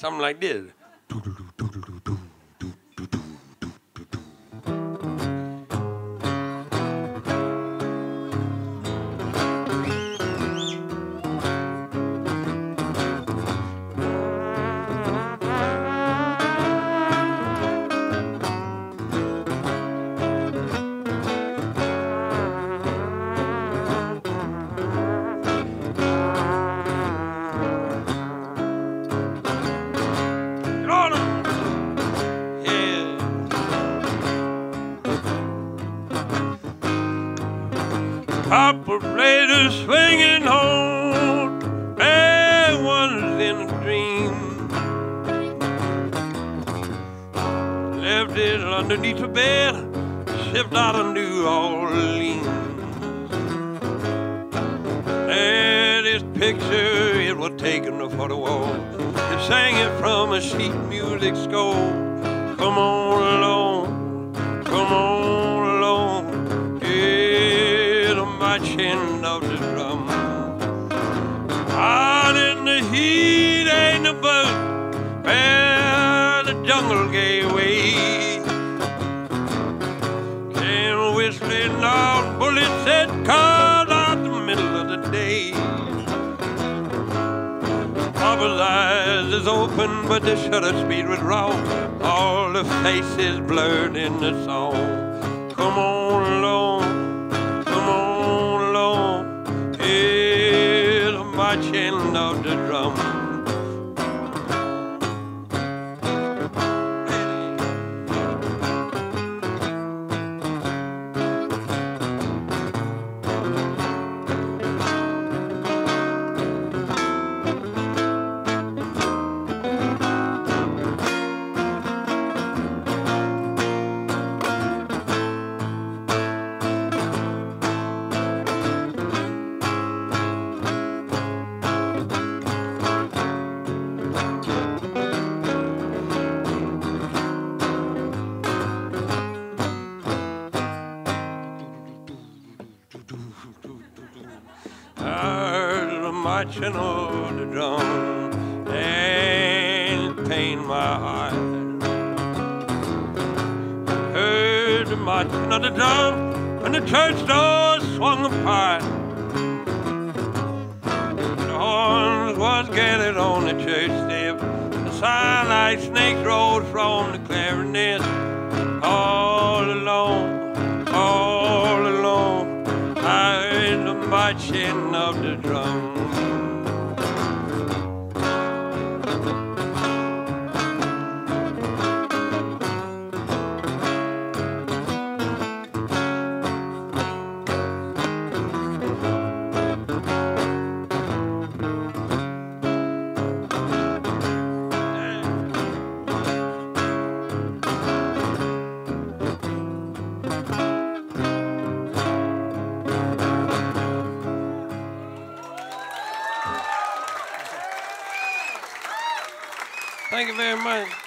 something like this. Operator swinging home, bad ones in a dream. Left it underneath the bed, shipped out of New Orleans. And this picture, it was taken for the wall. It sang it from a sheet music score. Come on along, come on along. Marching of the drum. Out in the heat ain't a boat where the jungle gave way. Came whistling out bullets that caught out the middle of the day. Papa's eyes is open, but the shutter speed was wrong. All the faces blurred in the song. Come on along. Marching of the drum. Marching of the drum and pain my heart. Heard the marching of the drum and the church doors swung apart. The horns was gathered on the church step. The silent snakes rose from the clarinet. All alone, all alone, I heard the marching of the drum. Thank you very much.